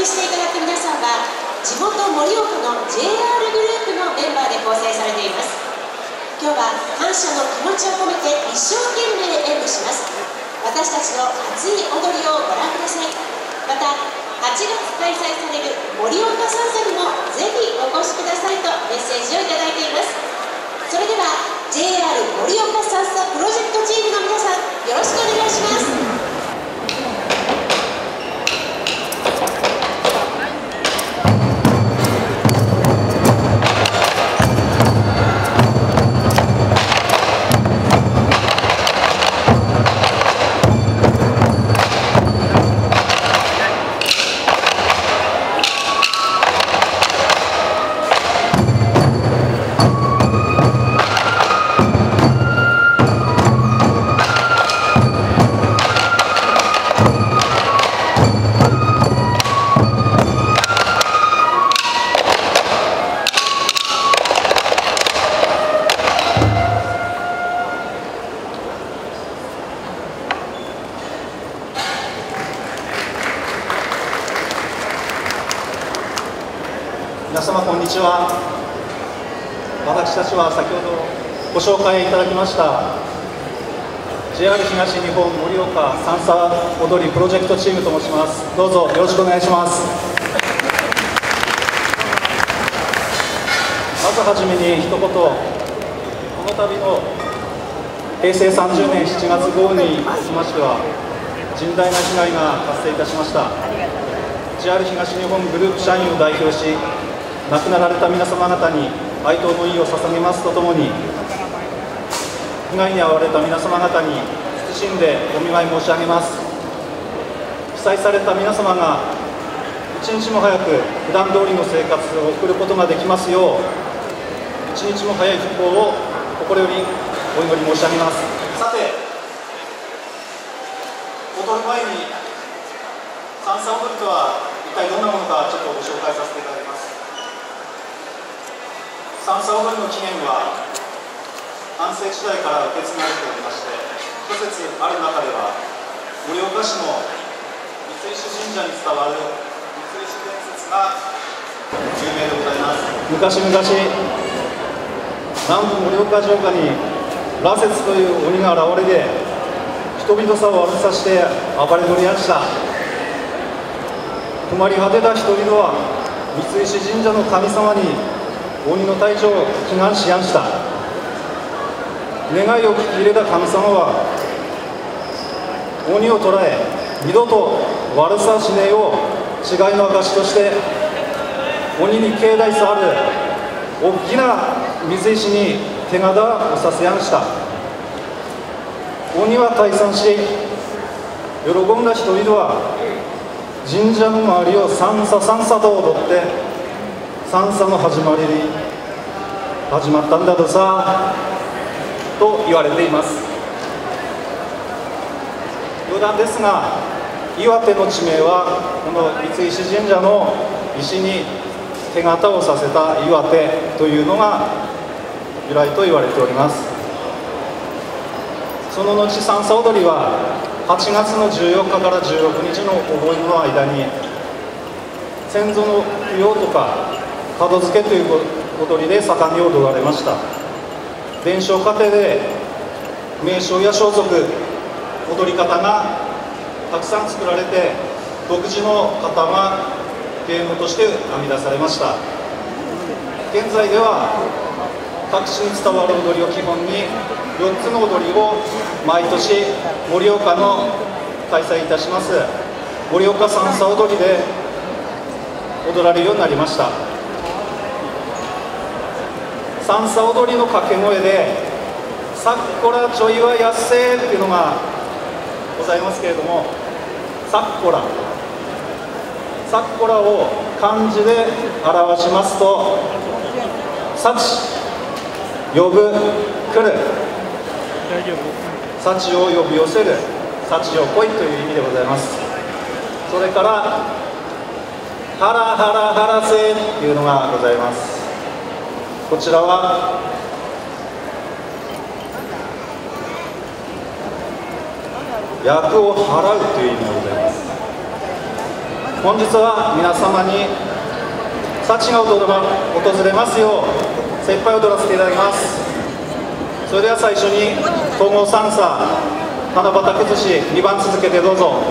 していただく皆さんは地元盛岡の JR グループのメンバーで構成されています。今日は感謝の気持ちを込めて一生懸命演舞します。私たちの熱い踊りをご覧ください。また8月開催される盛岡三叉にもぜひお越しくださいとメッセージをいただいています。それでは JR 盛岡三叉プロジェクトチームの皆さん、よろしくお願いします。 皆様こんにちは。私たちは先ほどご紹介いただきました JR 東日本盛岡三叉踊りプロジェクトチームと申します。どうぞよろしくお願いします。まずはじめに一言、この度の平成30年7月豪雨につきましては甚大な被害が発生いたしました。 JR 東日本グループ社員を代表し亡くなられた皆様方に哀悼の意を捧げますとともに、被害に遭われた皆様方に謹んでお見舞い申し上げます。被災された皆様が一日も早く普段通りの生活を送ることができますよう、一日も早い復興を心よりお祈り申し上げます。さて、踊る前に三叉踊りとは一体どんなものかちょっとご紹介させていただきます。三叉踊りの起源は安政時代から受け継がれておりまして、諸説ある中では盛岡市の三石神社に伝わる三石伝説が有名でございます。昔々南部盛岡城下に羅刹という鬼が現れて人々さを悪さして暴れ乗りやした。困り果てた人々は三石神社の神様に鬼の退治を祈願しやんした。願いを聞き入れた神様は鬼を捕らえ二度と悪さしねえよう誓いの証として鬼に境内さある大きな水石に手形をさせやんした。鬼は退散し喜んだ人々は神社の周りを三叉三叉と踊って三叉の始まりに始まったんだとさと言われています。余談ですが、岩手の地名はこの三石神社の石に手形をさせた岩手というのが由来と言われております。その後三叉踊りは8月の14日から16日のお盆の間に先祖の供養とか門付けという踊りで盛んに踊られました。伝承過程で名称や装束、踊り方がたくさん作られて独自の型が芸能として編み出されました。現在では各地に伝わる踊りを基本に4つの踊りを毎年盛岡の開催いたします盛岡三叉踊りで踊られるようになりました。三叉踊りの掛け声で「さっこらちょいはやっせー」っていうのがございますけれども、さっこらを漢字で表しますと「幸」呼ぶ来る、幸を呼び寄せる、幸を来いという意味でございます。それからハラハラハラセというのがございます。こちらは役を払うという意味でございます。 本日は皆様に幸が訪れますよう精一杯踊らせていただきます。それでは最初に統合三叉七夕崩し2番続けてどうぞ。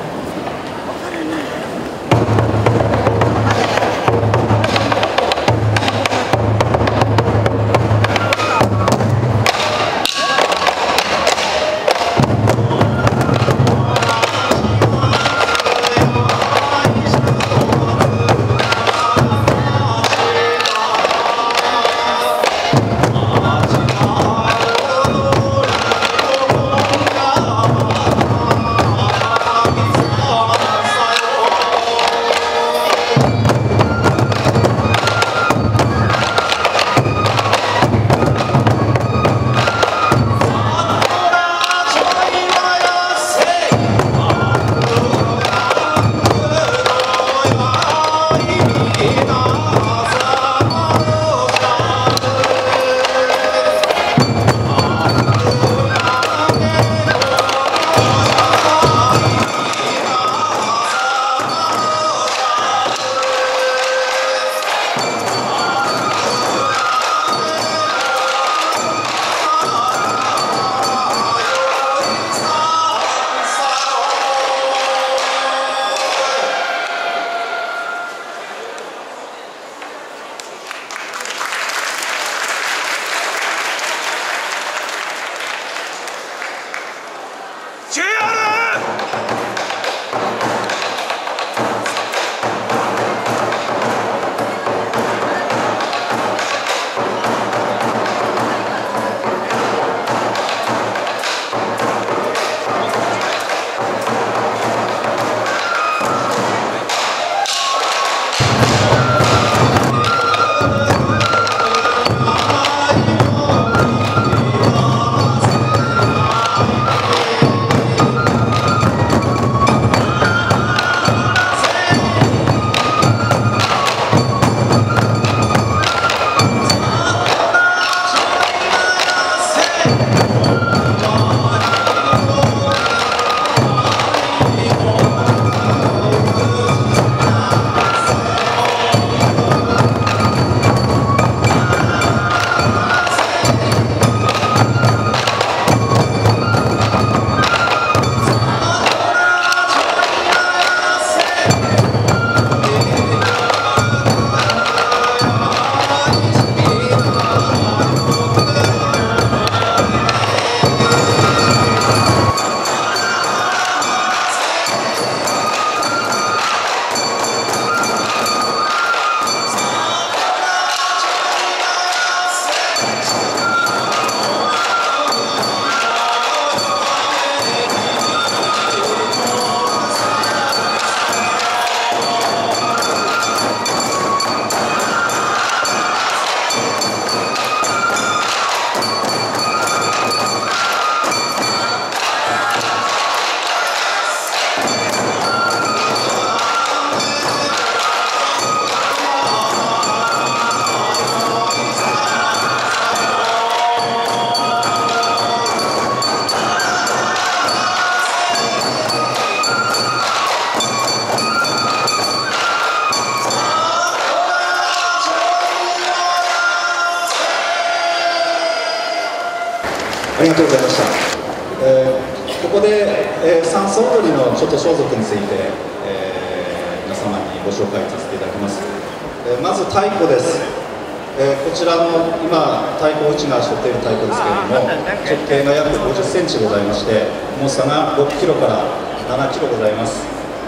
ありがとうございました。ここで、三叉踊りのちょっと装束について、皆様にご紹介させていただきます。まず太鼓です。こちらの今太鼓うちが背負っている太鼓ですけれども、直径が約50センチございまして、重さが6キロから7キロございます。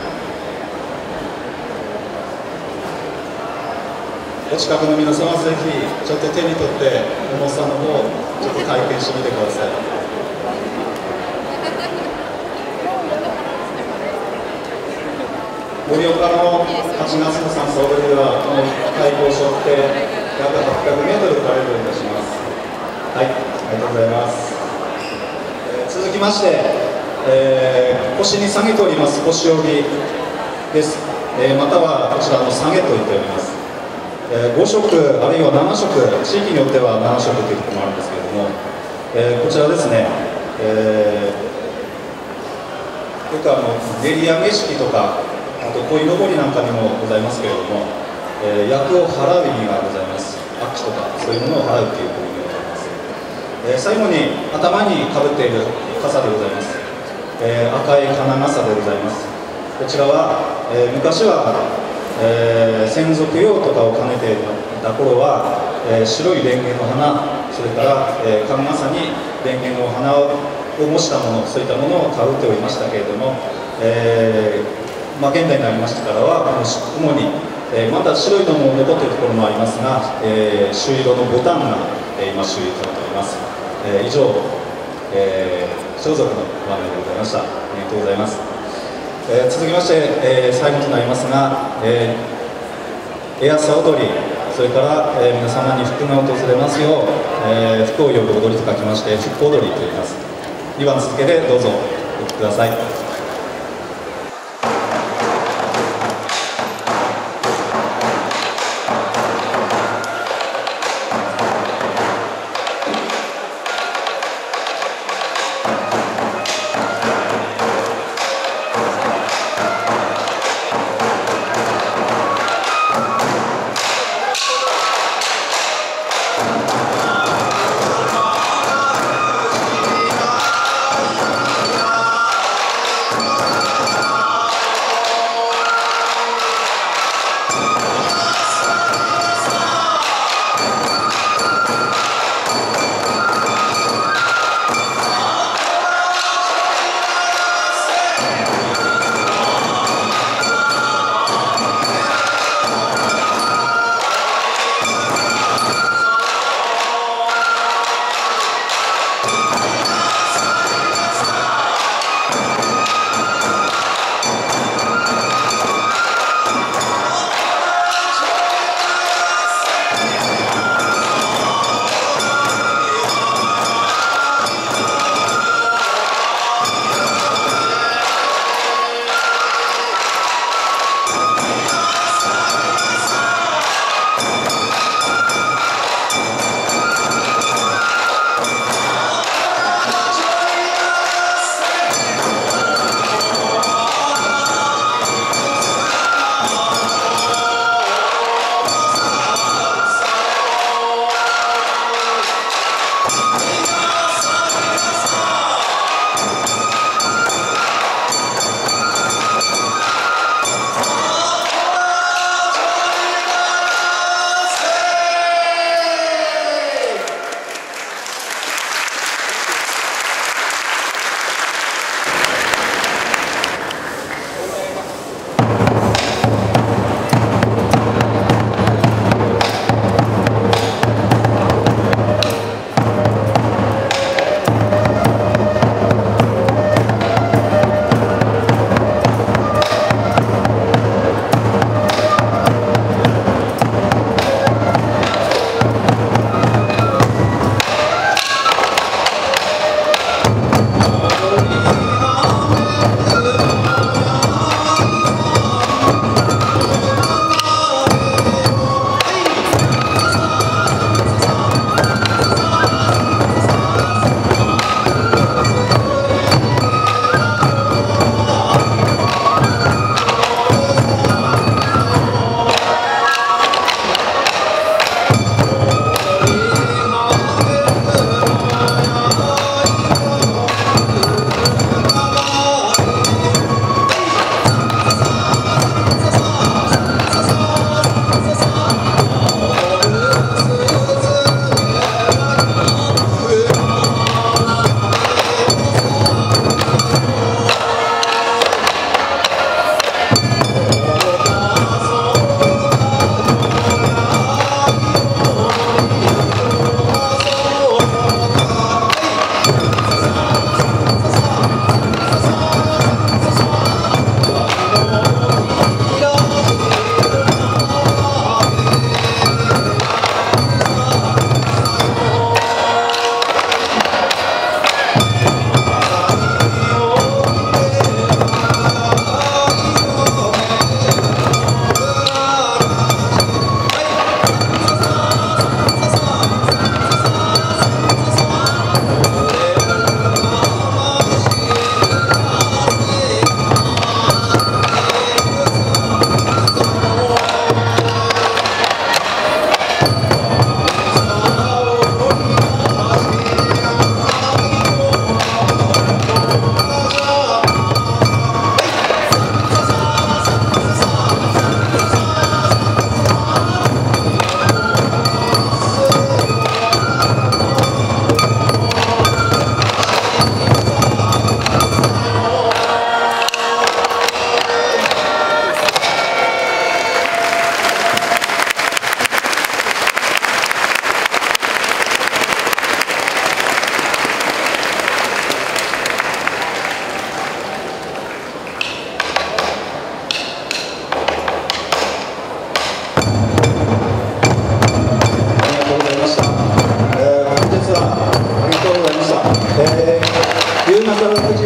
お近くの皆様、ぜひちょっと手に取って重さの方ちょっと体験してみてください。盛岡の8月の三叉踊りではこの太鼓を背負って約800メートルパレードいたします。はい、ありがとうございます。続きまして、腰に下げております腰帯です。またはこちらの下げと言っております。5色あるいは7色、地域によっては7色ということもあるんですけれども、こちらですね、よく練り上げ式とかあと鯉のぼりなんかにもございますけれども、厄を払う意味がございます。悪鬼とかそういうものを払うという意味がございます。最後に頭にかぶっている傘でございます。赤い花笠でございます。こちらは、昔は、先祖供養とかを兼ねていた頃は、白いレンゲの花、それから、冠笠にレンゲの花を模したもの、そういったものをかぶっておりましたけれども、現代になりましてからは主に、まだ白いのも残っているところもありますが、朱色のボタンが、今朱色されております。以上、装束の場面でございました。ありがとうございます。続きまして、最後となりますが、エアサ踊り、それから、皆様に福が訪れますよう、福を呼ぶ踊りと書きまして福踊りと言います。2番続けてどうぞお聴きください。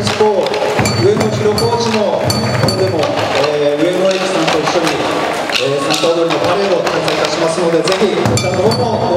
一方、上野広コーチも今でも、上野駅さんと一緒に、参加踊りのパレードを開催いたしますので、ぜひこちらの方も